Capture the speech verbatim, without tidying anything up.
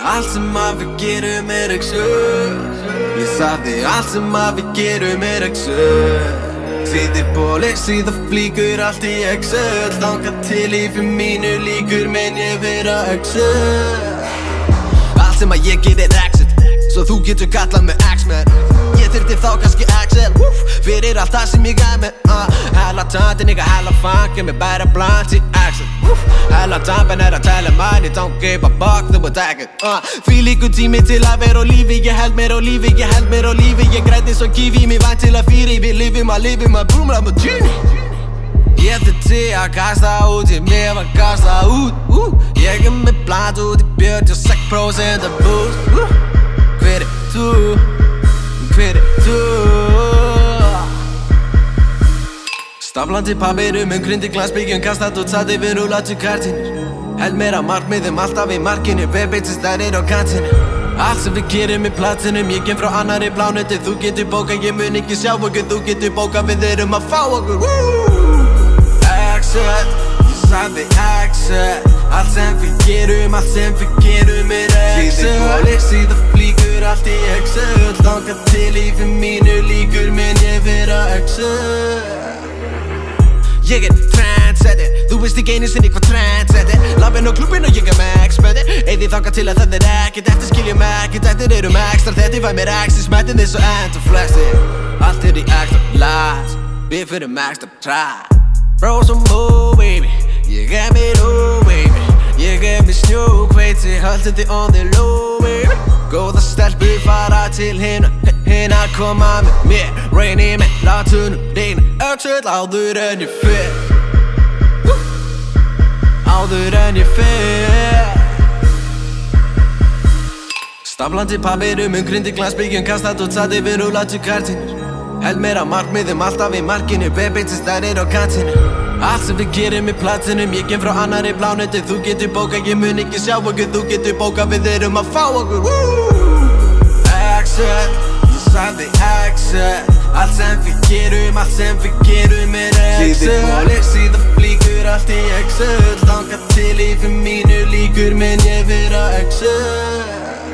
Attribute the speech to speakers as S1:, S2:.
S1: Allt sem að við gerum er Excel. Ég sagði allt sem að við gerum er Excel. Sýði bóli, síða flíkur, allt í Excel. Þangað til lífi mínu líkur, menn ég vera Excel. Allt sem að ég gerir Excel, svo þú getur kallað mig X-Men. Ég þyrfti þá kannski Axel, woof, fyrir allt það sem ég gaf mig. uh, Hella tönti, nigga, hella funky, mér bæra blunt í Axel, woof. Hella tömpin er að tala money, don't give a fuck, þú ert ekkert uh, Því líkur tími til að vera á lífi, ég held mér á lífi, ég held mér á lífi. Ég græti svo kífi, mér vænt til að fýri. Við lifum að lifum að boom, I'm a genie. Ég þurfti að kasta út, ég mér var kasta út uh. Ég er með bland út í fjörutíu og sex prósent af boost uh. Hver er þú? Hver er þú? Staflandi papirum um grindi glansbyggjum, kastat út satt yfir rúlatu kartínur. Held mér að markmiðum alltaf í markinu, bebitsi stærir á kantinu. Allt sem við gerum í platinum, ég kem frá annarri plánetu. Þú getur bókað, ég mun ekki sjá okkur. Þú getur bókað, við erum að fá okkur. Excel, ég sagði Excel. Allt sem við gerum, allt sem við gerum er Excel. Síði bóli, síða flíkur, allt í Excel. Þangað til lífi mínu líkur, menn ég vera Excel. Ég er trendsetter, þú veist ekki einu sinni hvað trendsetter. Lappinn á klúbbinn og ég er með experter. Eyði þangað til að það er ekkert eftir, skiljum ekkert eftir. Erum ekstra, þetta fæ mér extra, smettin þess og enda flexi. Allt er í extra lives, við fyrir extra try. Bro some more baby, ég er með low baby. Ég er með snjókveiti, höldum þið on the low baby. Góða stelpur fara til hina, hina koma með mér. Reyni með látunum reyna Excel áður en ég fer. Áður en ég fer. Staflandi papirum um grindi glansbyggjum, kastat út satt yfir rúlatu kartínur. Held mér að markmiðum alltaf í markinu, bebitsi stærir á kantinu. Allt sem við gerum í platinum, ég kem frá annarri plánetu. Þú getur bókað, ég mun ekki sjá okkur. Þú getur bókað, við erum að fá okkur. Excel, ég sagði Excel. Allt sem við gerum, allt sem við gerum er Excel. Síði bóli, síða flíkur, allt í Excel. Þangað til lífi mínu líkur, menn ég vera Excel.